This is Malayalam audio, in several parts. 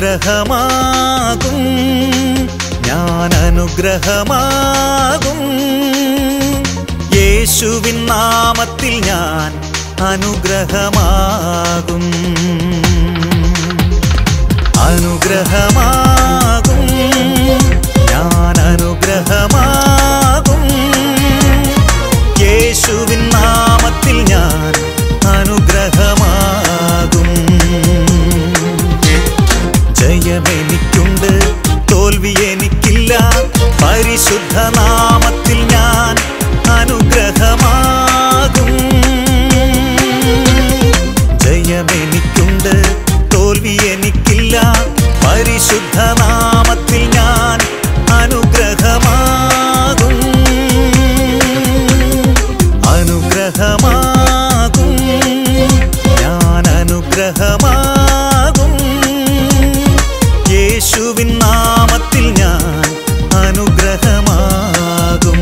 അനുഗ്രഹമാകും, ഞാൻ അനുഗ്രഹമാകും. യേശുവിൻ നാമത്തിൽ ഞാൻ അനുഗ്രഹമാകും, അനുഗ്രഹമാകും, ഞാൻ അനുഗ്രഹമാകും. യേശുവിൻ നാമത്തിൽ ഞാൻ അനുഗ്രഹമാകും. ജയമെനിക്കുണ്ട്, തോൽവി എനിക്കില്ല. പരിശുദ്ധ നാമത്തിൽ ഞാൻ അനുഗ്രഹമാകും. ജയമെനിക്കുണ്ട്, തോൽവി എനിക്കില്ല. പരിശുദ്ധ നാമത്തിൽ ഞാൻ അനുഗ്രഹമാകും, അനുഗ്രഹമാകും, ഞാൻ അനുഗ്രഹമാകും. യേശുവിൻ നാമത്തിൽ ഞാൻ അനുഗ്രഹമാകും.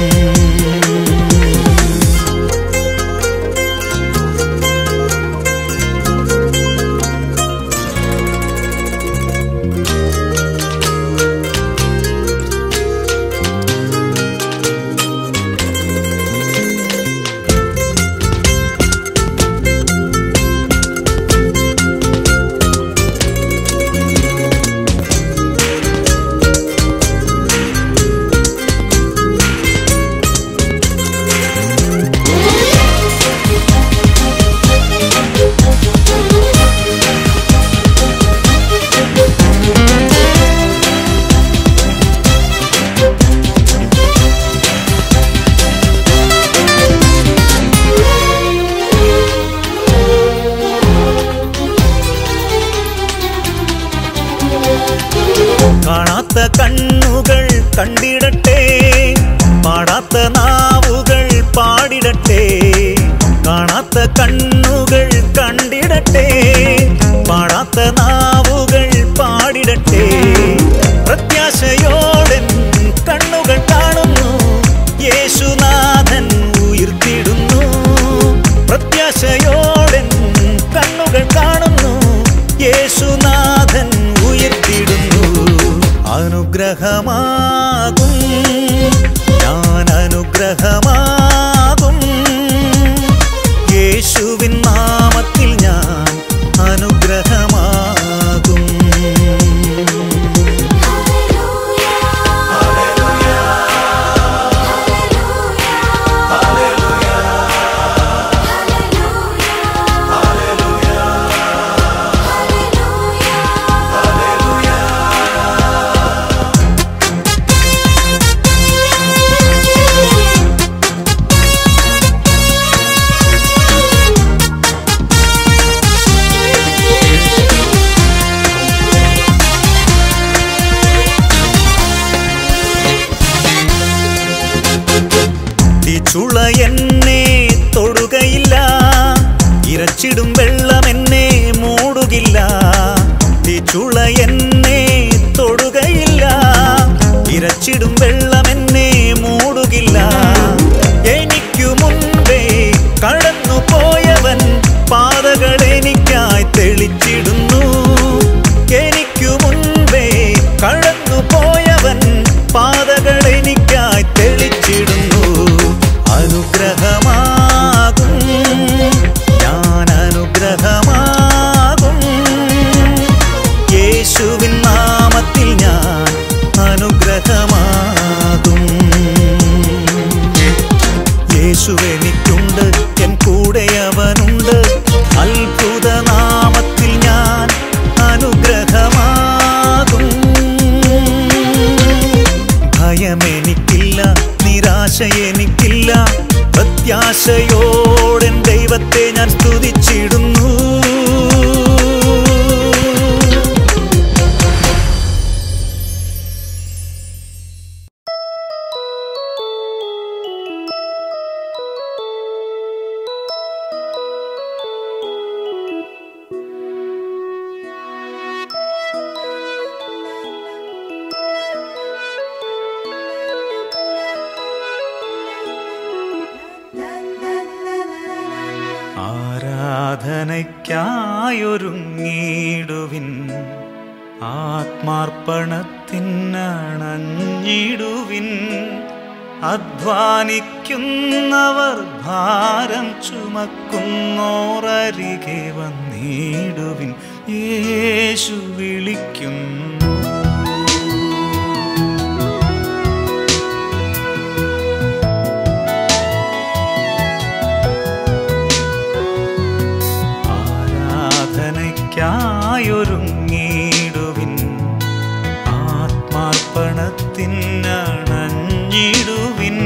കാണാത്ത കണ്ണുകൾ കണ്ടിടട്ടെ, പാടാത്ത നാവുകൾ പാടിടട്ടെ. കാണാത്ത കണ്ണുകൾ കണ്ടിടട്ടെ, പാടാത്ത നാവുകൾ പാടിടട്ടെ. പ്രത്യാശയോടെ കണ്ണുകൾ കാണുന്നു, യേശുനാഥൻ ഉയർത്തിടുന്നു. പ്രത്യാശയോടെ കണ്ണുകൾ കാണുന്നു, യേശുനാഥൻ ഉയർത്തിടുന്നു. അനുഗ്രഹമാകും, ഞാൻ അനുഗ്രഹമാകും. യേശുവിൻ നാമത്തിൽ ഞാൻ അനുഗ്രഹമാകും. ചുള എന്നെ തൊടുകയില്ല, ഇരച്ചിടും വെള്ളം എന്നെ മൂടുകില്ല. ചുള എന്നെ തൊടുകയില്ല, ഇരച്ചിടും വെള്ളം എന്നെ മൂടുകില്ല. എനിക്കു മുൻപേ കടന്നു പോയവൻ പാതകൾ എനിക്കായി തെളിച്ചിടുന്നു. എനിക്കു മുൻപേ കടന്നു പോയവൻ പാതകൾ എനിക്കായി തെളിച്ചിടുന്നു. അനുഗ്രഹമാകും, ഞാൻ അനുഗ്രഹമാകും. യേശുവിൻ നാമത്തിൽ ഞാൻ അനുഗ്രഹമാകും. യേശുവെനിക്കുണ്ട്, എൻ കൂടെ അവനുണ്ട്. അത്ഭുത നാമത്തിൽ ഞാൻ അനുഗ്രഹമാകും. ഭയമെനിക്കില്ല, നിരാശ എനിക്കില്ല. പ്രത്യാശയോടെ ദൈവത്തെ ഞാൻ സ്തുതിച്ചിടുന്നു. ആരാധനയ്ക്കായൊരുങ്ങിടുവിൻ, ആത്മാർപ്പണത്തിനണഞ്ഞിടുവിൻ. അധ്വാനിക്കുന്നവർ ഭാരം ചുമക്കുന്നോരരികെ വന്നിടുവിൻ. യേശു വിളിക്കുന്നു. ആരാധനയ്ക്കായൊരുങ്ങിടുവിൻ. ആത്മാർപ്പണത്തിനണഞ്ഞിടുവിൻ.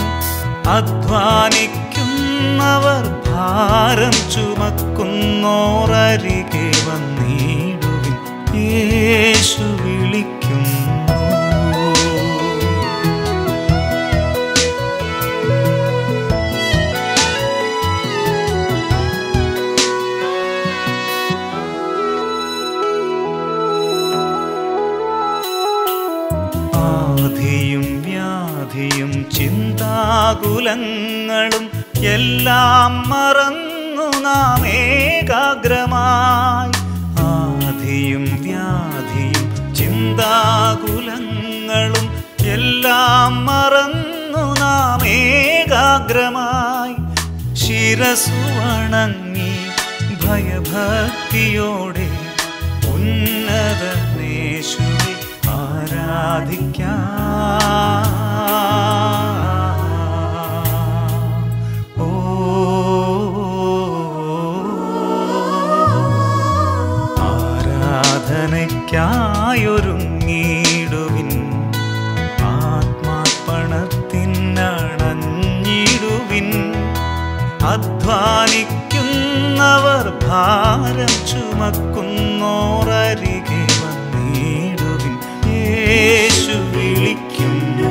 അധ്വാനിക്കുന്നവർ ഭാരം ചുമക്കുന്നോരരികെ വന്നിടുവിൻ. യേശു വിളിക്കുന്നു. ആധിയും വ്യാധിയും ചിന്താകുലങ്ങളും എല്ലാം മറന്നു നാം ഏകാഗ്രമായി. ആധിയും വ്യാധിയും ചിന്താകുലങ്ങളും എല്ലാം മറന്നു നാം ഏകാഗ്രമായി. ശിരസ്സു വണങ്ങി ഭയഭക്തിയോടെ ഉന്നതനേശുവേ ആരാധിക്കാം. ഓ ആരാധനയ്ക്കായൊരുങ്ങിടുവിൻ. ആത്മാർപ്പണത്തിനണഞ്ഞിടുവിൻ. അധ്വാനിക്കുന്നവർ ഭാരം ചുമക്കുന്നോരരികെ വന്നിടുവിൻ. യേശു വിളിക്കുന്നു.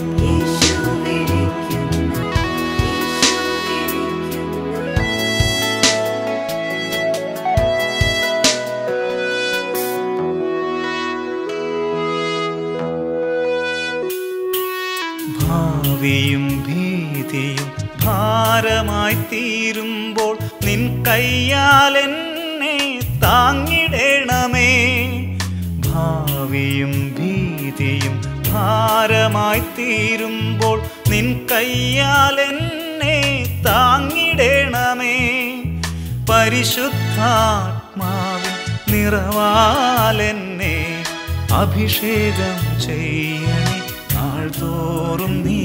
ഭാവിയും ഭീതിയും ഭാരമായി തീരുമ്പോൾ നിൻ കയ്യാൽ എന്നെ താങ്ങിടണമേ. ഭാവിയും ഭീതിയും ഭാരമായി തീരുമ്പോൾ നിൻ കയ്യാൽ എന്നെ താങ്ങിടണമേ. പരിശുദ്ധാത്മാവിൻ നിറവാലെന്നെ അഭിഷേകം ചെയ്യണേ നാൾതോറും നീ.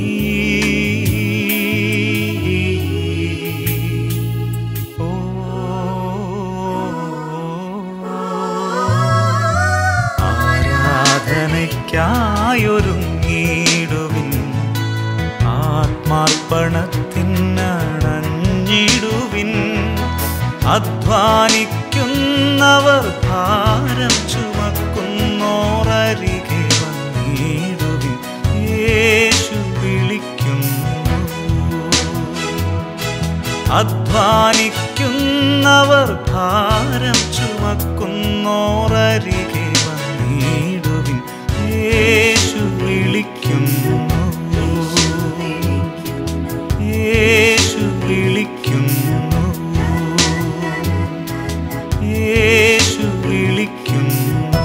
ആരാധനയ്ക്കായൊരുങ്ങിടുവിൻ. ആത്മാർപ്പണത്തിനണഞ്ഞിടുവിൻ. അധ്വാനിക്കുന്നവർ ഭാരം ചുമക്കുന്നോരരികെ വന്നിടുവിൻ. യേശു വിളിക്കുന്നു. അധ്വാനിക്കുന്നവർ ഭാരം ചുമക്കുന്നോരരികെ വന്നിടുവിൻ. യേശു വിളിക്കുന്നു. യേശു വിളിക്കുന്നു. യേശു വിളിക്കുന്നു.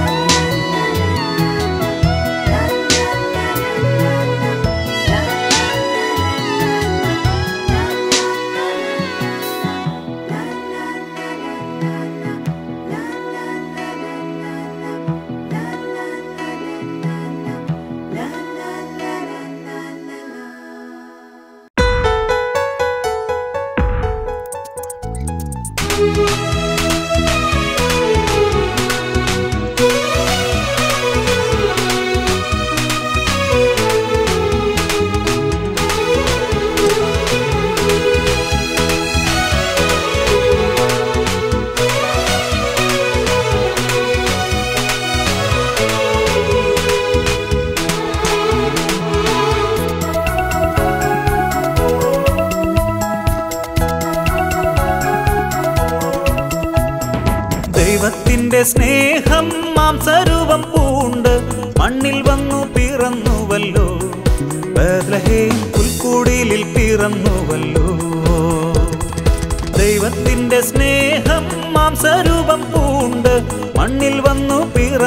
ദൈവത്തിന്റെ സ്നേഹം മാംസരൂപം പൂണ്ട് മണ്ണിൽ വന്നു പിറന്നുവല്ലോ. ബേത്ലഹേം പുൽക്കൂടിലിൽ പിറന്നുവല്ലോ. ദൈവത്തിന്റെ സ്നേഹം മാംസരൂപം പൂണ്ട് മണ്ണിൽ വന്നു പിറന്നു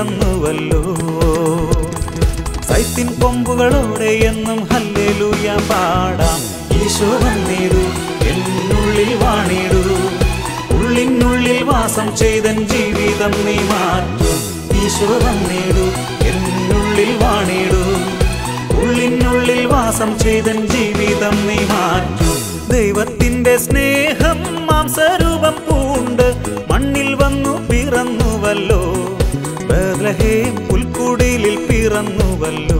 പിറന്നുവല്ലോ. സൈത്തിൻ കൊമ്പുകളോടെ എന്നും ഹല്ലേലൂയ പാടാം. ഈശോ വന്നിടൂ, എന്നുള്ളിൽ വാണിടൂ, ഉള്ളിനുള്ളിൽ വാസം ചെയ്തൻ ജീവിതം നീ മാറ്റൂ. ഈശോ വന്നിടൂ, എന്നുള്ളിൽ വാണിടൂ, ഉള്ളിനുള്ളിൽ വാസം ചെയ്തൻ ജീവിതം നീ മാറ്റൂ. ദൈവത്തിന്റെ സ്നേഹം മാംസരൂപം പൂണ്ട് മണ്ണിൽ വന്നു പിറന്നുവല്ലോ. ബേത്ലഹേം പുൽക്കുടിലിൽ പിറന്നുവല്ലോ.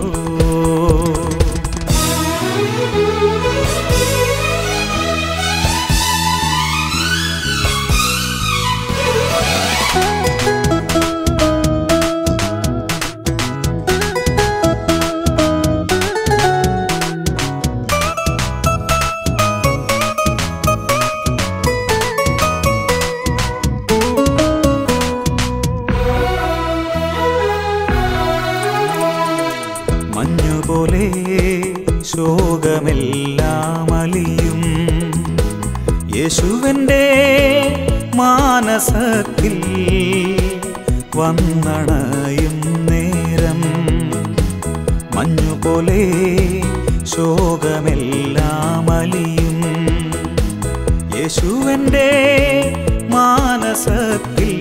മഞ്ഞുപോലെ ശോകമെല്ലാം അലിയും യേശുവിൻ്റെ മാനസത്തിൽ വന്നണയും നേരം. മഞ്ഞുപോലെ ശോകമെല്ലാം അലിയും യേശുവിൻ്റെ മാനസത്തിൽ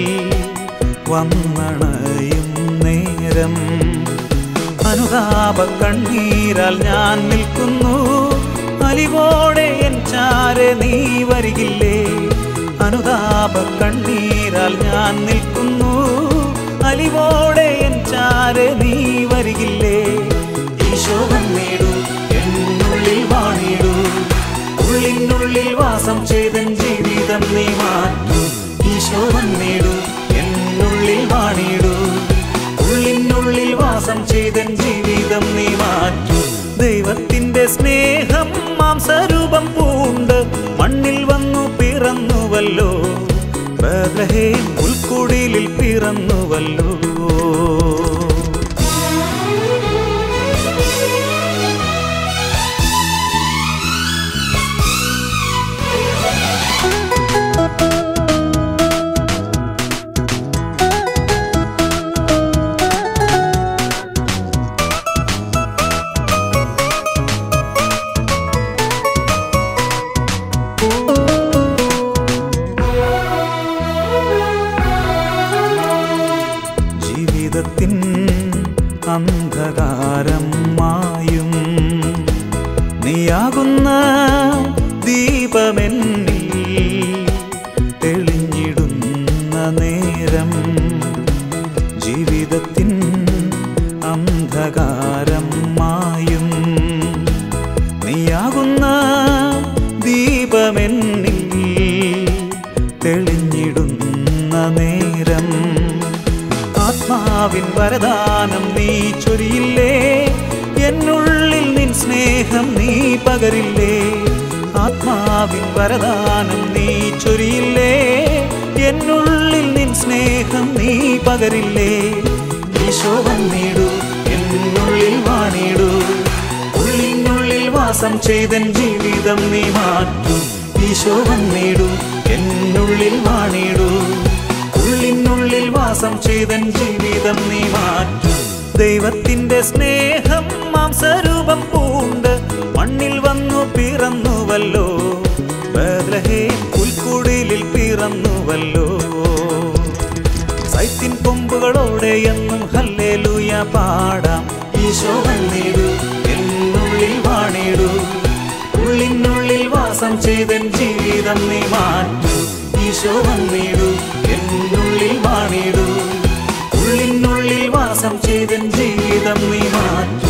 വന്നണയും നേരം. അനുതാപ കണ്ണീരാൽ ഞാൻ നിൽക്കുന്നു, അലിവോടെ എൻ ചാരെ നീ വരികില്ലേ. അനുതാപ കണ്ണീരാൽ ഞാൻ നിൽക്കുന്നു, അലിവോടെ എൻ ചാരെ നീ വരികില്ലേ. ഈശോ വന്നിടൂ, എന്നുള്ളിൽ വാണിടൂ, ഉള്ളിനുള്ളിൽ വാസം ചെയ്തൻ ജീവിതം നീ മാറ്റൂ. ഈശോ വന്നിടൂ, എന്നുള്ളിൽ വാണിടൂ, ഉള്ളിനുള്ളിൽ വാസം ചെയ്തൻ ജീവിതം നീ മാറ്റൂ. ദൈവത്തിന്റെ സ്നേഹം മാംസരൂപം പൂണ്ട് മണ്ണിൽ വന്നു പിറന്നുവല്ലോ. ബേത്ലഹേം പുൽക്കുടിലിൽ പിറന്നുവല്ലോ. ജീവിതത്തിൻ അന്ധകാരം മായും നീയാകുന്ന ദീപമെന്നിൽ തെളിഞ്ഞിടുന്ന നേരം. ജീവിതത്തിൻ അന്ധകാരം മായും നീയാകുന്ന ദീപമെന്നിൽ തെളിഞ്ഞിടുന്ന നേരം. ആത്മാവിൻ വരദാനം നീ ചൊരിയില്ലേ, എന്നുള്ളിൽ നിൻ സ്നേഹം നീ പകരില്ലേ. ആത്മാവിൻ വരദാനം നീ ചൊരിയില്ലേ, എന്നുള്ളിൽ നിൻ സ്നേഹം നീ പകരില്ലേ. ഈശോ വന്നിടൂ, എന്നുള്ളിൽ വാണിടൂ, ഉള്ളിനുള്ളിൽ വാസം ചെയ്തൻ ജീവിതം നീ മാറ്റൂ. ഈശോ വന്നിടൂ, എന്നുള്ളിൽ വാണിടൂ, ഉള്ളിനുള്ളിൽ വാസം ചെയ്തൻ ജീവിതം നീ മാറ്റൂ. ദൈവത്തിന്റെ സ്നേഹം മാംസരൂപം പൂണ്ട് മണ്ണിൽ വന്നു പിറന്നുവല്ലോ. ബേത്ലഹേം പുൽക്കുടിലിൽ പിറന്നുവല്ലോ. സൈത്തിൻ കൊമ്പുകളോടെ എന്നും ഹല്ലേലൂയ പാടാം. ഈശോ വന്നിടൂ, എന്നുള്ളിൽ വാണിടൂ, ഉള്ളിനുള്ളിൽ വാസം ചെയ്തൻ ജീവിതം നീ മാറ്റൂ. ഈശോ വന്നിടൂ, എന്നുള്ളിൽ വാണിടൂ, ഉള്ളിനുള്ളിൽ വാസം ചെയ്തൻ ജീവിതം നീ മാറ്റൂ.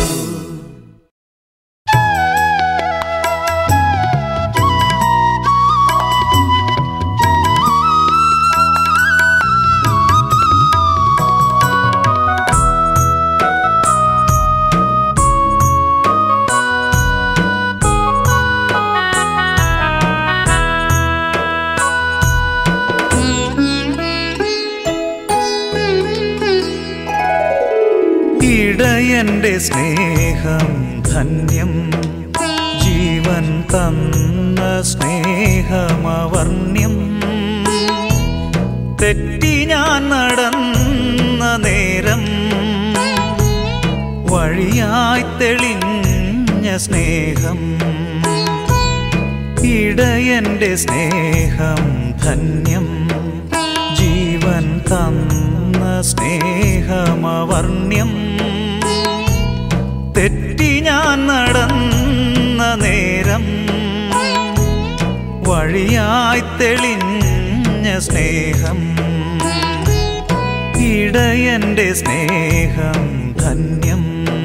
ഇടയന്റെ സ്നേഹം ധന്യം, ജീവൻ തന്ന സ്നേഹമവർണ്യം. തെറ്റി ഞാൻ നടന്ന നേരം വഴിയായി തെളിഞ്ഞ സ്നേഹം ഇടയന്റെ സ്നേഹം ധന്യം ജീവൻ തന്ന സ്നേഹമവർണ്യം തെറ്റി ഞാൻ നടന്ന നേരം വഴിയായി തെളിഞ്ഞ സ്നേഹം ഇടയന്റെ സ്നേഹം ധന്യം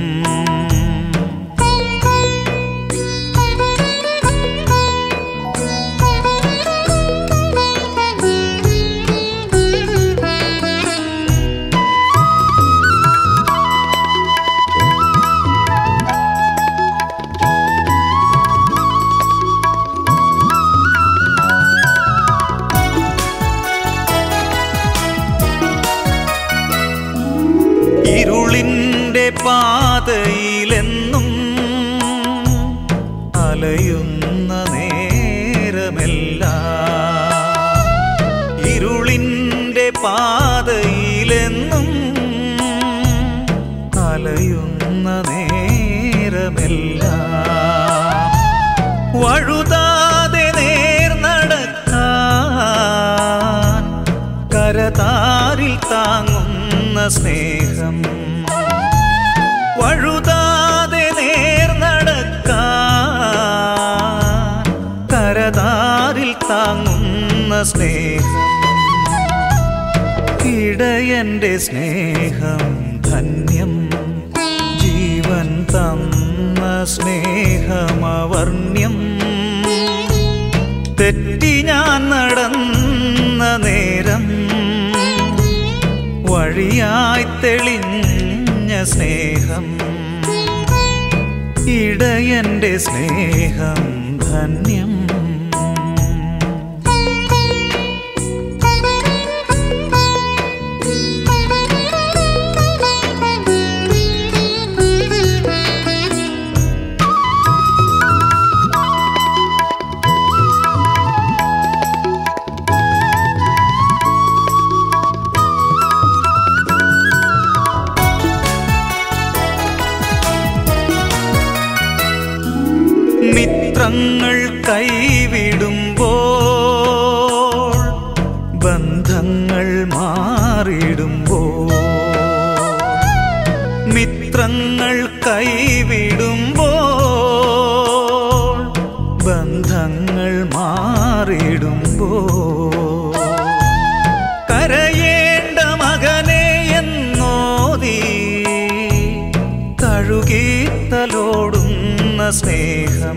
ഇരുളിൻ്റെ പാതയിലെന്നും അലയുന്ന നേരമെല്ലാം ഇരുളിൻ്റെ പാതയിലെന്നും അലയുന്ന നേരമെല്ലാം വഴുതാതെ നേർനടക്കാൻ കരതാരിൽ താങ്ങുന്ന സ്നേഹം വഴുതാതെ നേർനടക്കാൻ കരതാരിൽ താങ്ങുന്ന സ്നേഹം ഇടയന്റെ സ്നേഹം ധന്യം ജീവൻ തന്ന സ്നേഹമവർണ്യം തെറ്റി ഞാൻ നടന്ന നേരം വഴിയായി തെളിഞ്ഞ സ്നേഹം ഇടയന്റെ സ്നേഹം ധന്യം മിത്രങ്ങൾ കൈവിടുമ്പോൾ ബന്ധങ്ങൾ മാറിടുമ്പോൾ മിത്രങ്ങൾ കൈവിടുമ്പോൾ ബന്ധങ്ങൾ മാറിടുമ്പോൾ കരയേണ്ട മകനെ എന്നോതി തഴുകിത്തലോടുന്ന സ്നേഹം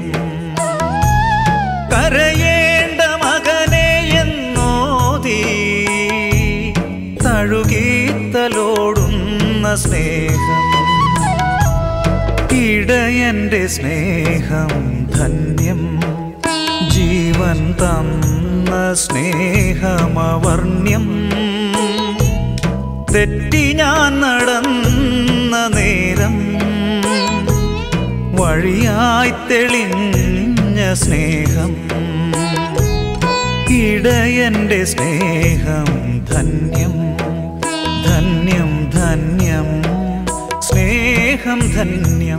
കരയേണ്ട മകനെ എന്നോതി തഴുകിത്തലോടുന്ന സ്നേഹം ഇടയന്റെ സ്നേഹം ധന്യം ജീവൻ തന്ന സ്നേഹമവർണ്യം തെറ്റി ഞാൻ നടന്ന നേരം വഴിയായി തെളിഞ്ഞ സ്നേഹം ഇടയന്റെ സ്നേഹം ധന്യം ധന്യം ധന്യം സ്നേഹം ധന്യം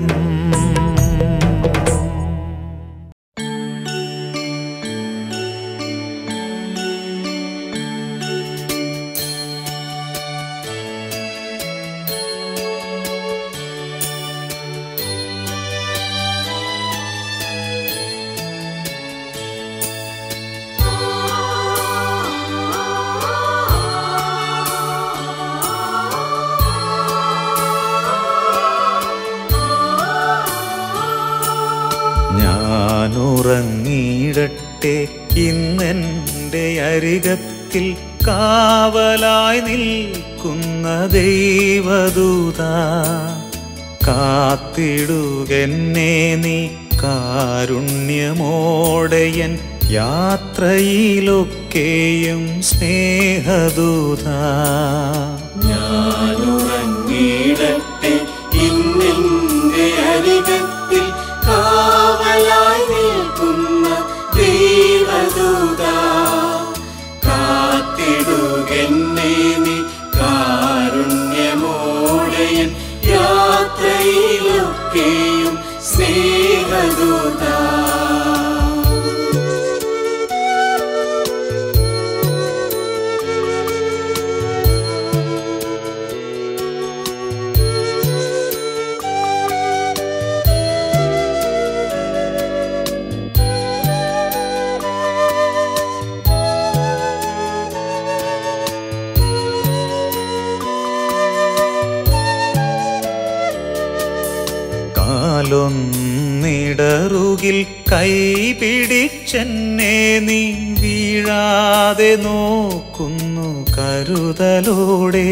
ഞാനുറങ്ങിയിടട്ടെ ഇന്നെൻ്റെ അരികത്തിൽ കാവലായി നിൽക്കുന്ന ദൈവദൂതാ കാത്തിടുകെന്നെ നീ കാരുണ്യമോടെയൻ യാത്രയിലൊക്കെയും സ്നേഹദൂതാ ഞാനുറങ്ങിയിടട്ടെ ഇന്നെൻ്റെ അരികത്തിൽ കാവലായി നിൽക്കുന്ന ദൈവദൂതാ കാത്തിടുകെന്നെ നീ കാരുണ്യം കാലൊന്നിടറുകിൽ കൈപിടിച്ചെന്നെ നീ വീഴാതെ നോക്കുന്നു കരുതലോടെ.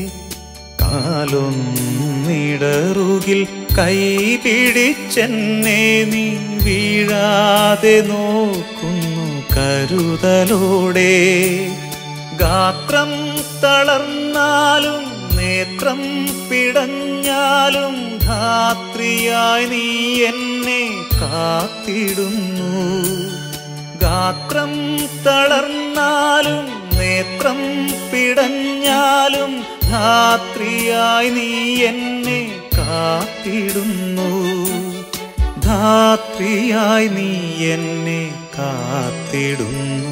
കാലൊന്നിടറുകിൽ കൈപിടിച്ചെന്നെ നീ വീഴാതെ നോക്കുന്നു കരുതലോടെ. ഗാത്രം തളർന്നാലും നേത്രം പിടഞ്ഞാലും ധാത്രിയായി നീ എന്നെ കാത്തിടുന്നു. ഗാത്രം തളർന്നാലും നേത്രം പിടഞ്ഞാലും ധാത്രിയായി നീ എന്നെ കാത്തിടുന്നു. ധാത്രിയായി നീ എന്നെ കാത്തിടുന്നു.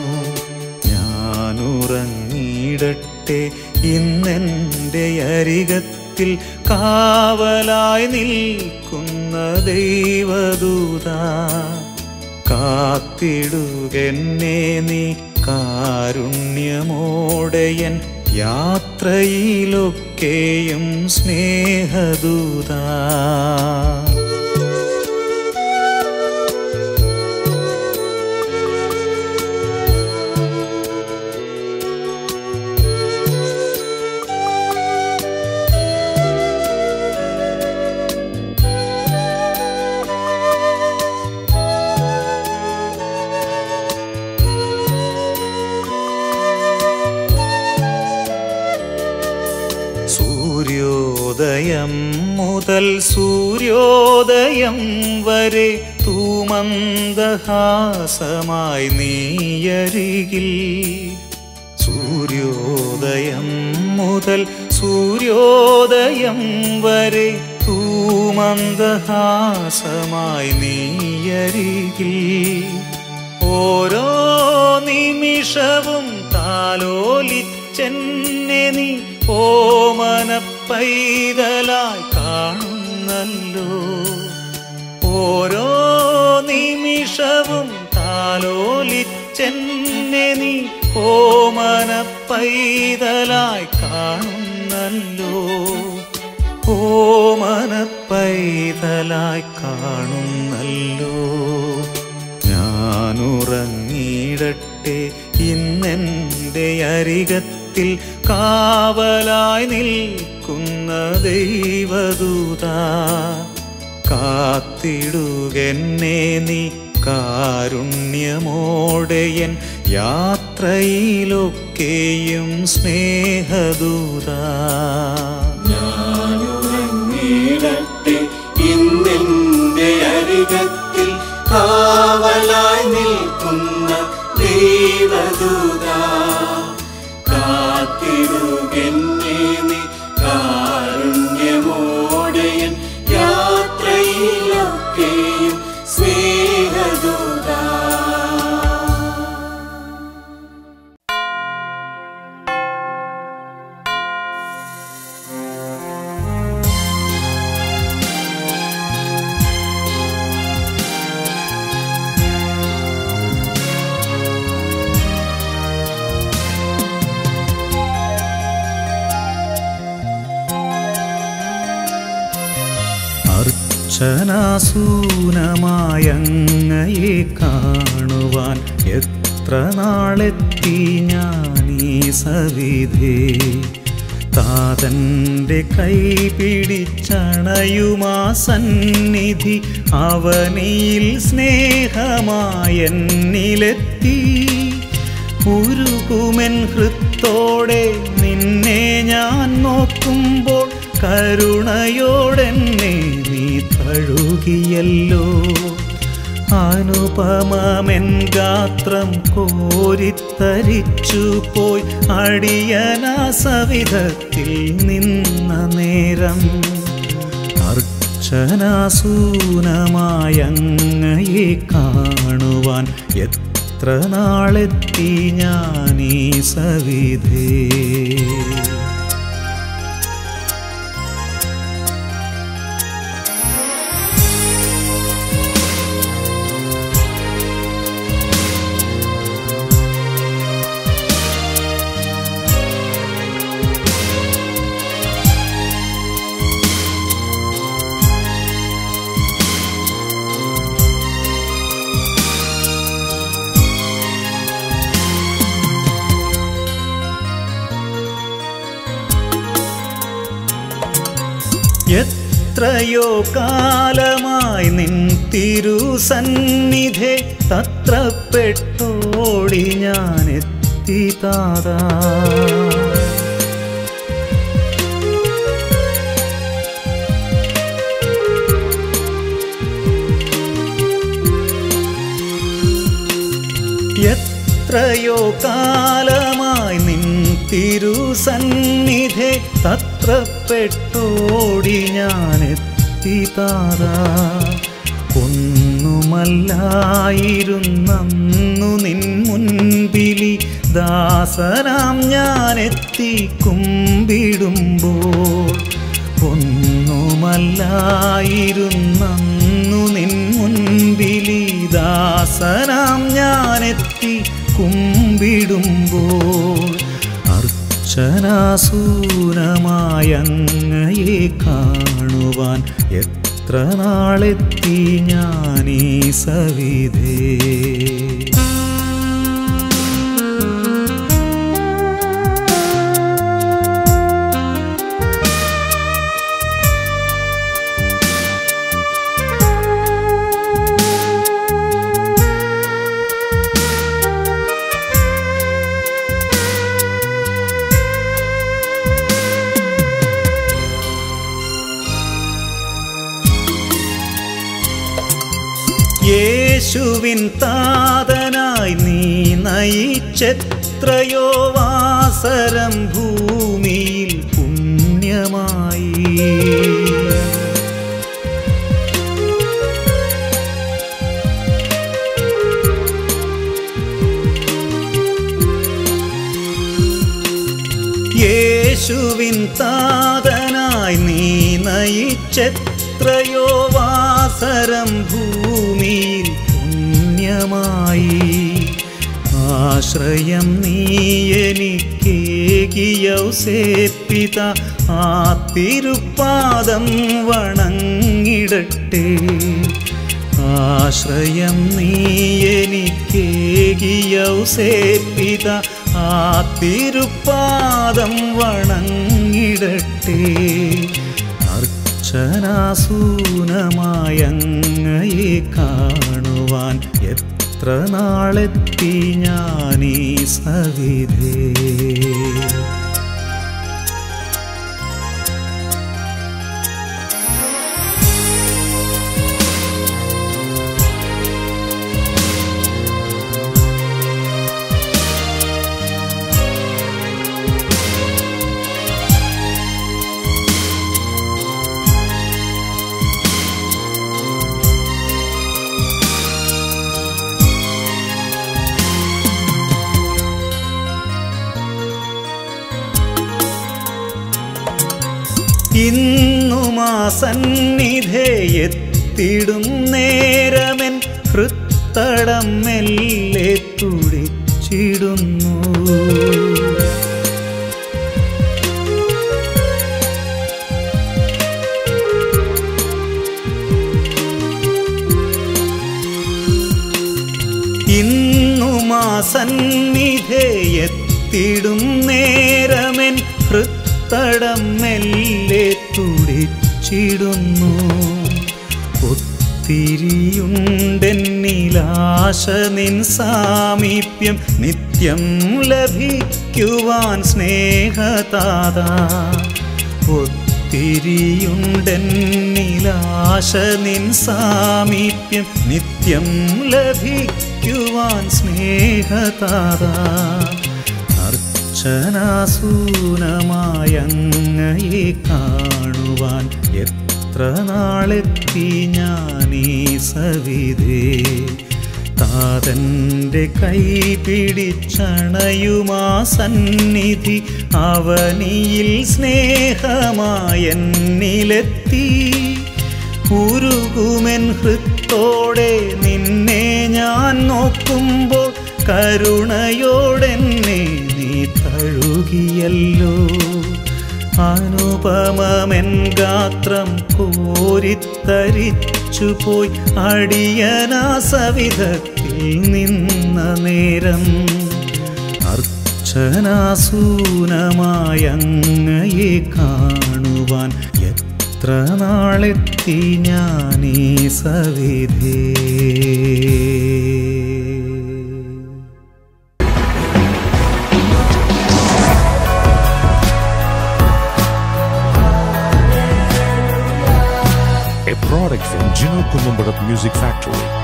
ഞാനുറങ്ങിയിടട്ടെ ഇന്നെൻ്റെ അരികത്തിൽ കാവലായി നിൽക്കുന്ന ദൈവദൂതാ. കാത്തിടുകെന്നെ നീ കാരുണ്യമോടെയൻ യാത്രയിലൊക്കെയും സ്നേഹദൂതാ. സൂര്യോദയം മുതൽ സൂര്യോദയം വരെ തൂമന്ദഹാസമായി നീയരികിൽ. സൂര്യോദയം മുതൽ സൂര്യോദയം വരെ തൂമന്ദഹാസമായി നീയരികിൽ. ഓരോ നിമിഷവും താലോലിച്ചെന്നെ നീ ഓമനപ്പൈതലായി കാണുന്നല്ലോ. ഓരോ നിമിഷവും താലോലിച്ചെന്നെ നീ ഓമനപ്പൈതലായി കാണുന്നല്ലോ. ഓമനപ്പൈതലായി കാണുന്നല്ലോ. ഞാനുറങ്ങിയിടട്ടെ ഇന്നെൻ്റെ അരികത്തിൽ കാവലായി നിൽക്കുന്ന ദൈവദൂതാ. കാത്തിടുകെന്നെ നീ കാരുണ്യമോടെയൻ യാത്രയിലൊക്കെയും സ്നേഹദൂതാ. ഞാനുറങ്ങിയിടട്ടെ ഇന്നെൻ്റെ അരികത്തിൽ കാവലായി നിൽക്കുന്ന ദൈവദൂതാ. കാത്തിടുകെന്നെ നീ കാരുണ്യമോടെയൻ യാത്രയിലൊക്കെയും സ്നേഹദൂതാ. അർച്ചനാസൂനമായങ്ങയെ കാണുവാൻ എത്ര നാളെത്തി ഞാനീ സവിധേ. താതൻ്റെ കൈ പിടിച്ചണയുമാ സന്നിധി അവനിൽ സ്നേഹമായെന്നിലെത്തി. ഉരുകുമെൻ ഹൃത്തോടെ നിന്നെ ഞാൻ നോക്കുമ്പോൾ കരുണയോടെന്നെ നീ തഴുകിയല്ലോ. അനുപമമെൻ ഗാത്രം കോരിത്തരിച്ചു പോയി അടിയനാ സവിധത്തിൽ നിന്ന നേരം. അർച്ചനാസൂനമായങ്ങയെ കാണുവാൻ എത്ര നാളെത്തി ഞാനീ സവിധേ. എത്രയോ കാലമായി നിൻ തിരുസന്നിധേ തത്രപ്പെട്ടോടി ഞാൻ എത്തി താതാ. എത്രയോ കാലമായി നിൻ തിരുസന്നിധേ തത്രപ്പെട്ടോടി ഞാൻ എത്തി താതാ. ഒന്നുമല്ലായിരുന്നന്നു നിൻ മുൻപിലി ദാസനാം ഞാൻ എത്തി കുമ്പിടുമ്പോൾ. ഒന്നുമല്ലായിരുന്നന്നു നിൻ മുൻപിലി ദാസനാം ഞാനെത്തി കുമ്പിടുമ്പോൾ. അർച്ചനാസൂനമായങ്ങയെ കാണുവാൻ എത്ര നാളെത്തി ഞാനീ സവിധേ. യേശുവിൻ താതനായി നീ നയിച്ചെത്രയോ വാസരം ഭൂമിയിൽ പുണ്യമായി. യേശുവിൻ താതനായി നീ നയിച്ചെത്രയോ വാസരം ഭൂമിയിൽ പുണ്യമായി. ആശ്രയം നീ എനിക്കേകിയൗസേപ്പിത ആ തിരുപ്പാദം വണങ്ങിടട്ടെ. ആശ്രയം നീ എനിക്കേകിയൗസേപ്പിത ആ തിരുപ്പാദം വണങ്ങിടട്ടെ. അർച്ചനാസൂനമായങ്ങയെ കാണുവാൻ എത്ര നാളെത്തി ഞാനീ സവിധേ. ഇന്നുമാ സന്നിധേ എത്തിടും നേരമെൻ ഹൃത്തടം മെല്ലെ തുടിച്ചിടുന്നു. ഇന്നുമാ സന്നിധേ എത്തിടും നേരമെൻ ഹൃത്തടം മെല്ലെ തുടിച്ചിടുന്നു. ഒത്തിരിയുണ്ടെന്നിലാശ നിൻ സാമീപ്യം നിത്യം ലഭിക്കുവാൻ സ്നേഹതാതാ. ഒത്തിരിയുണ്ടെന്നിലാശ നിൻ സാമീപ്യം നിത്യം ലഭിക്കുവാൻ സ്നേഹതാതാ. അർച്ചനാസൂനമായങ്ങയെ കാണുവാൻ എത്ര നാളെത്തി ഞാനീ സവിധേ. താതൻ്റെ കൈ പിടിച്ചണയുമാ സന്നിധി അവനിയിൽ സ്നേഹമായെന്നിലെത്തി. ഉരുകുമെൻ ഹൃത്തോടെ നിന്നെ ഞാൻ നോക്കുമ്പോൾ കരുണയോടെന്നെ നീ തഴുകിയല്ലോ. അനുപമമെൻ ഗാത്രം കോരിത്തരിച്ചുപോയി അടിയനാ സവിധത്തിൽ നിന്ന നേരം. അർച്ചനാസൂനമായങ്ങയെ കാണുവാൻ എത്ര എത്ര നാളെത്തി ഞാനീ സവിധേ. A product from Gino Columbarat Music Factory.